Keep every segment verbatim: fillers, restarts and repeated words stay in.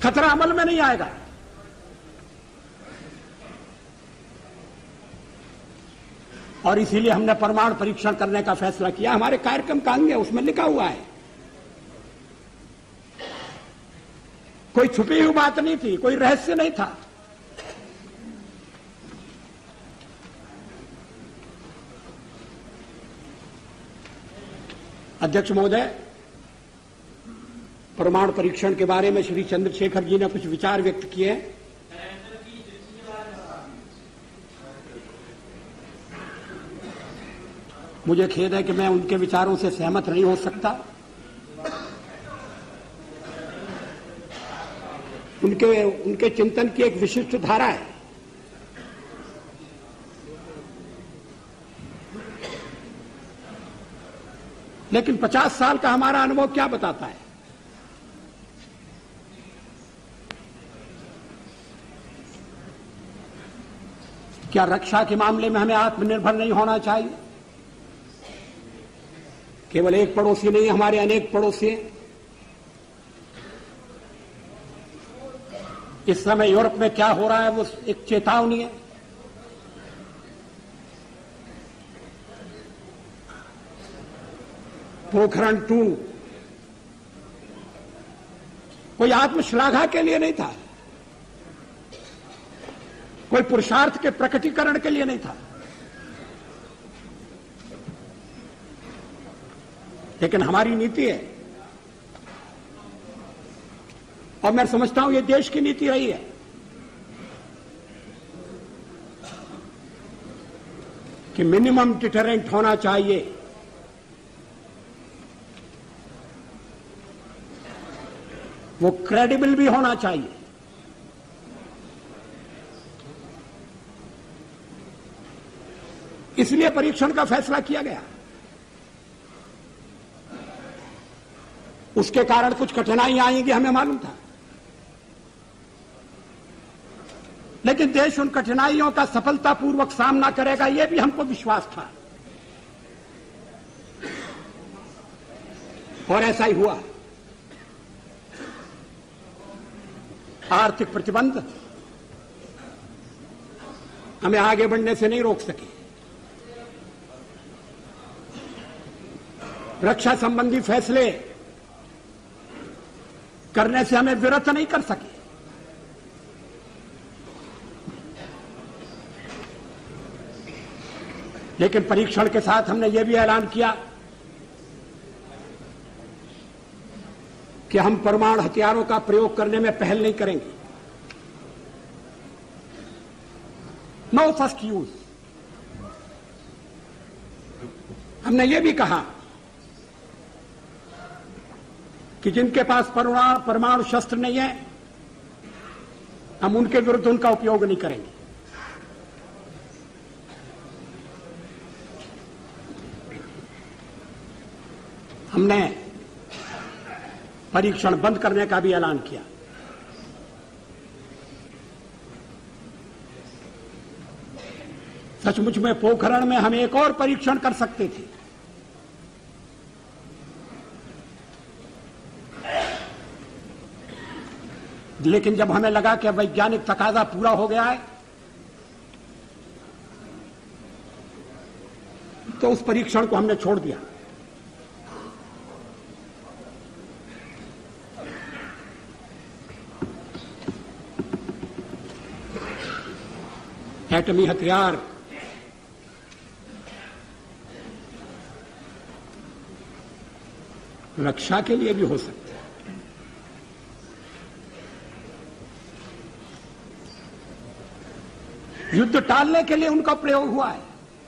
खतरा अमल में नहीं आएगा। और इसीलिए हमने परमाणु परीक्षण करने का फैसला किया। हमारे कार्यक्रम का अंग है, उसमें लिखा हुआ है, कोई छुपी हुई बात नहीं थी, कोई रहस्य नहीं था। अध्यक्ष महोदय, परमाणु परीक्षण के बारे में श्री चंद्रशेखर जी ने कुछ विचार व्यक्त किए हैं। मुझे खेद है कि मैं उनके विचारों से सहमत नहीं हो सकता। उनके उनके चिंतन की एक विशिष्ट धारा है। लेकिन पचास साल का हमारा अनुभव क्या बताता है? क्या रक्षा के मामले में हमें आत्मनिर्भर नहीं होना चाहिए? केवल एक पड़ोसी नहीं, हमारे अनेक पड़ोसी हैं। इस समय यूरोप में क्या हो रहा है वो एक चेतावनी है। पोखरण टू कोई आत्मश्लाघा के लिए नहीं था, कोई पुरुषार्थ के प्रकटीकरण के लिए नहीं था, लेकिन हमारी नीति है और मैं समझता हूं ये देश की नीति रही है कि मिनिमम डिटरेंट होना चाहिए। वो क्रेडिबल भी होना चाहिए। इसलिए परीक्षण का फैसला किया गया। उसके कारण कुछ कठिनाइयां आएंगी, हमें मालूम था, लेकिन देश उन कठिनाइयों का सफलतापूर्वक सामना करेगा, यह भी हमको विश्वास था और ऐसा ही हुआ। आर्थिक प्रतिबंध हमें आगे बढ़ने से नहीं रोक सके, रक्षा संबंधी फैसले करने से हमें विरत नहीं कर सके। लेकिन परीक्षण के साथ हमने यह भी ऐलान किया कि हम परमाणु हथियारों का प्रयोग करने में पहल नहीं करेंगे। No first use. हमने यह भी कहा कि जिनके पास परमाणु शस्त्र नहीं है, हम उनके विरुद्ध उनका उपयोग नहीं करेंगे। हमने परीक्षण बंद करने का भी ऐलान किया। सचमुच में पोखरण में हम एक और परीक्षण कर सकते थे, लेकिन जब हमें लगा कि वैज्ञानिक तकाजा पूरा हो गया है तो उस परीक्षण को हमने छोड़ दिया। एटमी हथियार रक्षा के लिए भी हो सकते हैं। युद्ध टालने के लिए उनका प्रयोग हुआ है।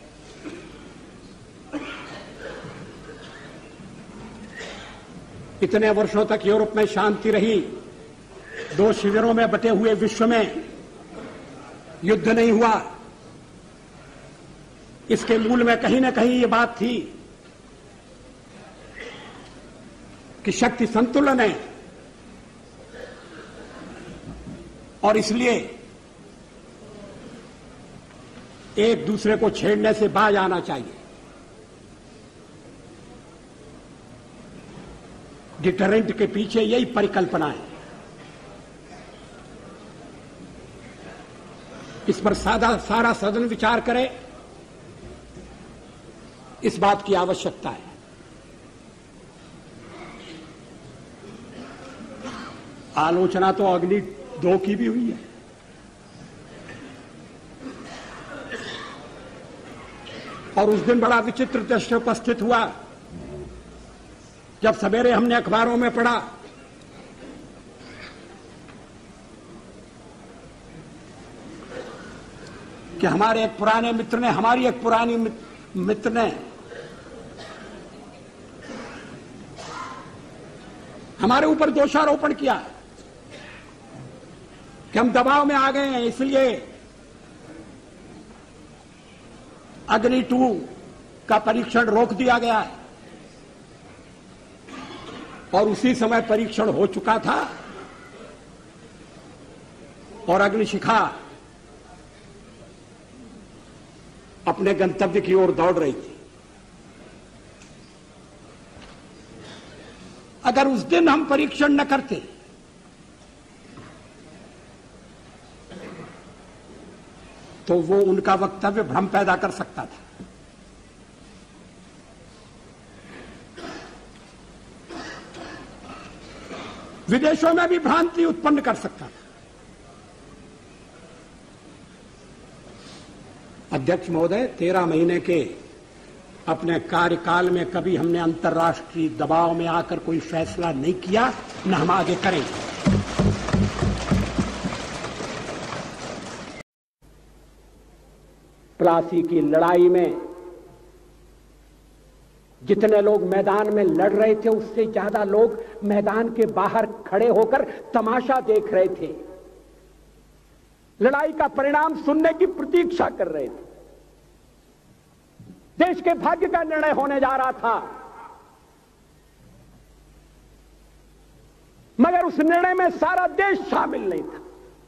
इतने वर्षों तक यूरोप में शांति रही, दो शिविरों में बटे हुए विश्व में युद्ध नहीं हुआ। इसके मूल में कहीं ना कहीं ये बात थी कि शक्ति संतुलन है और इसलिए एक दूसरे को छेड़ने से बाज आना चाहिए। डिटरेंट के पीछे यही परिकल्पना है। इस पर सादा सारा सदन विचार करे, इस बात की आवश्यकता है। आलोचना तो अग्नि दो की भी हुई है। और उस दिन बड़ा विचित्र दृश्य उपस्थित हुआ जब सवेरे हमने अखबारों में पढ़ा कि हमारे एक पुराने मित्र ने, हमारी एक पुरानी मित्र ने हमारे ऊपर दोषारोपण किया कि हम दबाव में आ गए हैं, इसलिए अग्नि टू का परीक्षण रोक दिया गया है। और उसी समय परीक्षण हो चुका था और अग्निशिखा अपने गंतव्य की ओर दौड़ रही थी। अगर उस दिन हम परीक्षण न करते तो वो उनका वक्तव्य भ्रम पैदा कर सकता था। विदेशों में भी भ्रांति उत्पन्न कर सकता था। अध्यक्ष महोदय, तेरह महीने के अपने कार्यकाल में कभी हमने अंतर्राष्ट्रीय दबाव में आकर कोई फैसला नहीं किया, न हम आगे करेंगे। प्लासी की लड़ाई में जितने लोग मैदान में लड़ रहे थे उससे ज्यादा लोग मैदान के बाहर खड़े होकर तमाशा देख रहे थे, लड़ाई का परिणाम सुनने की प्रतीक्षा कर रहे थे। देश के भाग्य का निर्णय होने जा रहा था, मगर उस निर्णय में सारा देश शामिल नहीं था।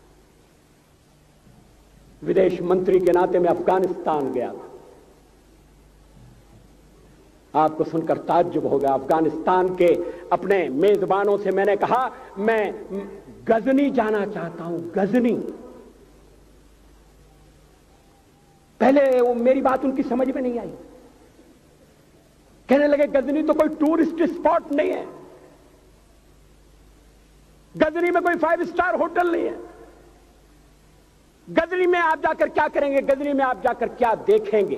विदेश मंत्री के नाते मैं अफगानिस्तान गया था। आपको सुनकर ताज्जुब होगा, अफगानिस्तान के अपने मेजबानों से मैंने कहा मैं गजनी जाना चाहता हूं, गजनी। पहले वो मेरी बात उनकी समझ में नहीं आई। कहने लगे गजनी तो कोई टूरिस्ट स्पॉट नहीं है, गजनी में कोई फाइव स्टार होटल नहीं है, गजनी में आप जाकर क्या करेंगे, गजनी में आप जाकर क्या देखेंगे।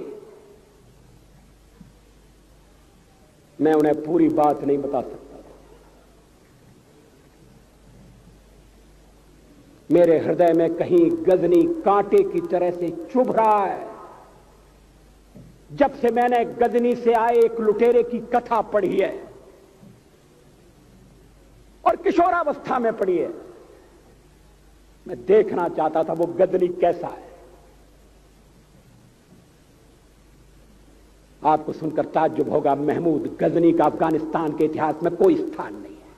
मैं उन्हें पूरी बात नहीं बता सकता था। मेरे हृदय में कहीं गजनी कांटे की तरह से चुभ रहा है। जब से मैंने गजनी से आए एक लुटेरे की कथा पढ़ी है और किशोरावस्था में पढ़ी है, मैं देखना चाहता था वो गजनी कैसा है। आपको सुनकर ताज्जुब होगा, महमूद गजनी का अफगानिस्तान के इतिहास में कोई स्थान नहीं है।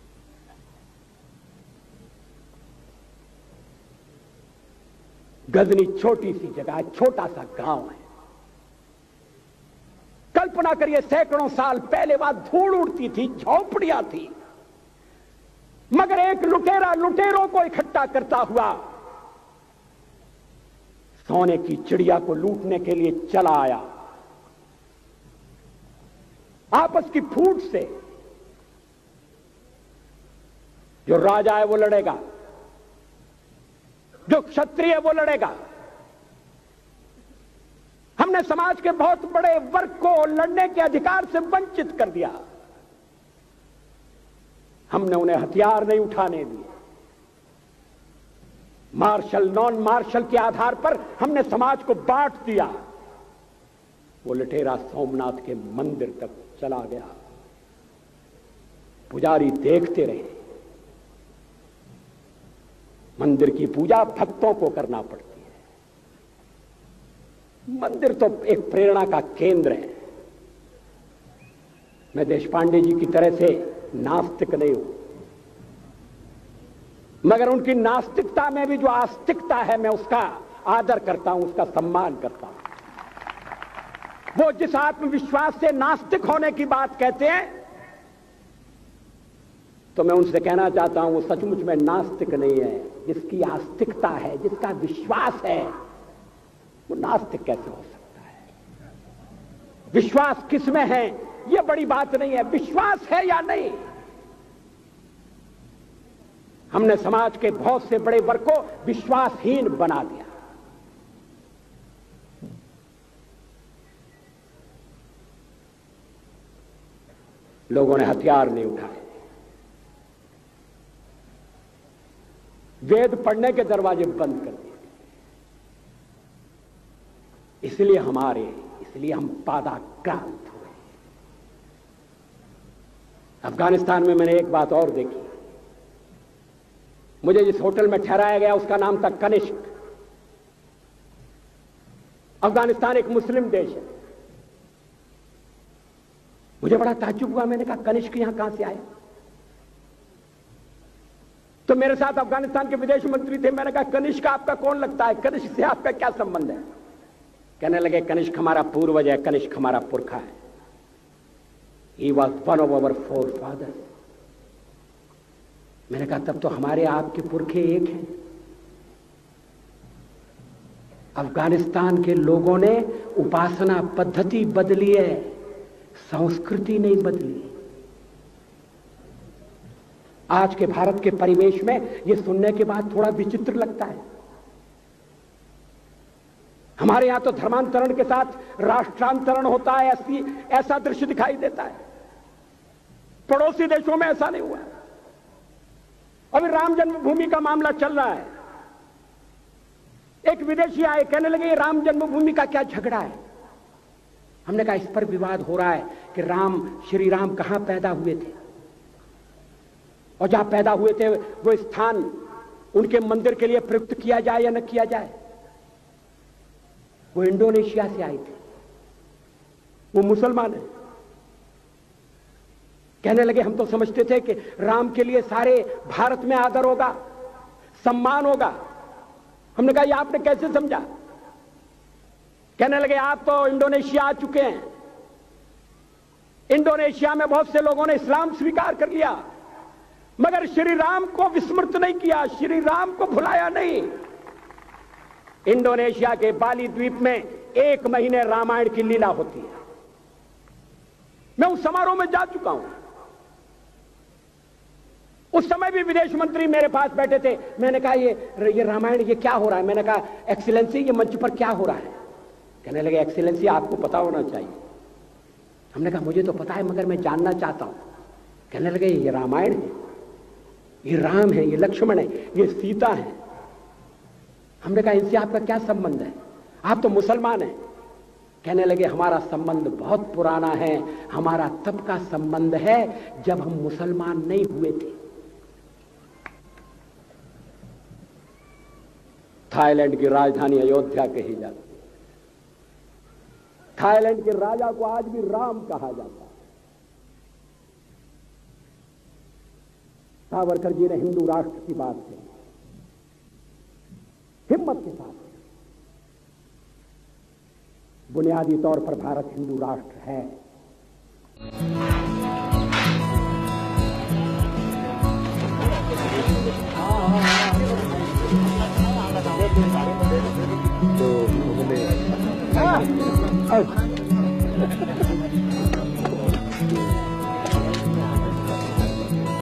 गजनी छोटी सी जगह है, छोटा सा गांव है। कल्पना करिए सैकड़ों साल पहले वहां धूल उड़ती थी, झोंपड़ियां थी, मगर एक लुटेरा लुटेरों को इकट्ठा करता हुआ सोने की चिड़िया को लूटने के लिए चला आया। आपस की फूट से जो राजा है वो लड़ेगा, जो क्षत्रिय है वो लड़ेगा। हमने समाज के बहुत बड़े वर्ग को लड़ने के अधिकार से वंचित कर दिया। हमने उन्हें हथियार नहीं उठाने दिए। मार्शल नॉन मार्शल के आधार पर हमने समाज को बांट दिया। वो लुटेरा सोमनाथ के मंदिर तक चला गया। पुजारी देखते रहे। मंदिर की पूजा भक्तों को करना पड़ती है। मंदिर तो एक प्रेरणा का केंद्र है। मैं देशपांडे जी की तरह से नास्तिक नहीं हूं, मगर उनकी नास्तिकता में भी जो आस्तिकता है मैं उसका आदर करता हूं, उसका सम्मान करता हूं। वो जिस आत्मविश्वास से नास्तिक होने की बात कहते हैं, तो मैं उनसे कहना चाहता हूं वो सचमुच में नास्तिक नहीं है। जिसकी आस्तिकता है, जिसका विश्वास है, वो नास्तिक कैसे हो सकता है? विश्वास किसमें है ये बड़ी बात नहीं है, विश्वास है या नहीं। हमने समाज के बहुत से बड़े वर्ग को विश्वासहीन बना दिया। लोगों ने हथियार नहीं उठाए, वेद पढ़ने के दरवाजे बंद कर दिए। इसलिए हमारे इसलिए हम पादाक्रांत हुए। अफगानिस्तान में मैंने एक बात और देखी। मुझे जिस होटल में ठहराया गया उसका नाम था कनिष्क। अफगानिस्तान एक मुस्लिम देश है। मुझे बड़ा ताज्जुब हुआ। मैंने कहा कनिष्क यहां कहां से आया? तो मेरे साथ अफगानिस्तान के विदेश मंत्री थे। मैंने कहा कनिष्क आपका कौन लगता है? कनिष्क से आपका क्या संबंध है? कहने लगे कनिष्क हमारा पूर्वज है, कनिष्क हमारा पुरखा है। He was one of our forefathers. मैंने कहा तब तो हमारे आपके पुरखे एक हैं। अफगानिस्तान के लोगों ने उपासना पद्धति बदली है, संस्कृति नहीं बदली। आज के भारत के परिवेश में यह सुनने के बाद थोड़ा विचित्र लगता है। हमारे यहां तो धर्मांतरण के साथ राष्ट्रांतरण होता है, ऐसी ऐसा दृश्य दिखाई देता है। पड़ोसी देशों में ऐसा नहीं हुआ। अभी राम जन्मभूमि का मामला चल रहा है। एक विदेशी आए, कहने लगे राम जन्मभूमि का क्या झगड़ा है? हमने कहा इस पर विवाद हो रहा है कि राम श्री राम कहां पैदा हुए थे, और जहां पैदा हुए थे वो स्थान उनके मंदिर के लिए प्रयुक्त किया जाए या न किया जाए। वो इंडोनेशिया से आए थे, वो मुसलमान है। कहने लगे हम तो समझते थे कि राम के लिए सारे भारत में आदर होगा, सम्मान होगा। हमने कहा ये आपने कैसे समझा? कहने लगे आप तो इंडोनेशिया आ चुके हैं। इंडोनेशिया में बहुत से लोगों ने इस्लाम स्वीकार कर लिया, मगर श्री राम को विस्मृत नहीं किया, श्री राम को भुलाया नहीं। इंडोनेशिया के बाली द्वीप में एक महीने रामायण की लीला होती है। मैं उस समारोह में जा चुका हूं। उस समय भी विदेश मंत्री मेरे पास बैठे थे। मैंने कहा ये ये रामायण ये क्या हो रहा है? मैंने कहा एक्सीलेंसी ये मंच पर क्या हो रहा है? कहने लगे एक्सीलेंसी आपको पता होना चाहिए। हमने कहा मुझे तो पता है मगर मैं जानना चाहता हूं। कहने लगे ये रामायण है, ये राम है, ये लक्ष्मण है, ये सीता है। हमने कहा इनसे आपका क्या संबंध है? आप तो मुसलमान हैं। कहने लगे हमारा संबंध बहुत पुराना है। हमारा तब का संबंध है जब हम मुसलमान नहीं हुए थे। थाईलैंड की राजधानी अयोध्या कही जाती है। थाईलैंड के राजा को आज भी राम कहा जाता है। सावरकर जी ने हिंदू राष्ट्र की बात की, हिम्मत के साथ। बुनियादी तौर पर भारत हिंदू राष्ट्र है। तो